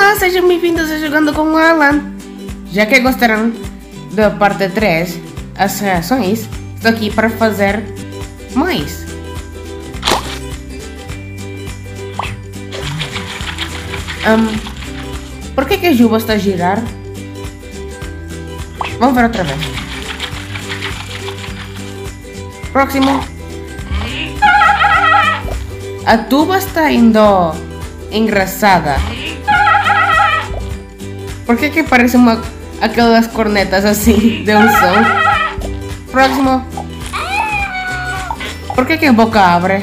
Olá, sejam bem-vindos a Jogando com o Alan. Já que gostaram da parte 3, as reações, estou aqui para fazer mais. Por que a Juba está a girar? Vamos ver outra vez. Próximo. A tuba está indo engraçada. Por que parece aquelas cornetas assim de um som? Próximo. Por que a boca abre?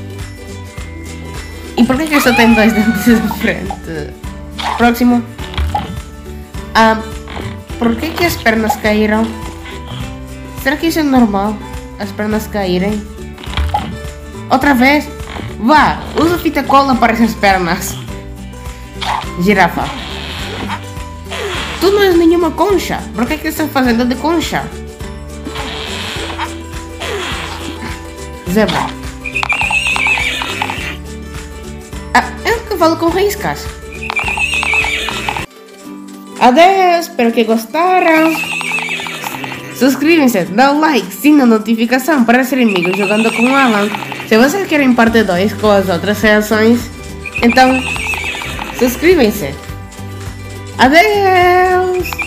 E por que só tem dois dentes de frente? Próximo. Por que as pernas caíram? Será que isso é normal? As pernas caírem? Outra vez? Vá, usa fita cola para essas pernas. Girafa. Tu não és nenhuma concha. Por que estás fazendo de concha? Zebra. É um cavalo com riscas. Adeus, espero que gostaram. Suscrevam-se, dá o like, sina a notificação para ser amigos jogando com o Alan. Se vocês querem parte 2 com as outras reações, então suscrevam-se. Adeus!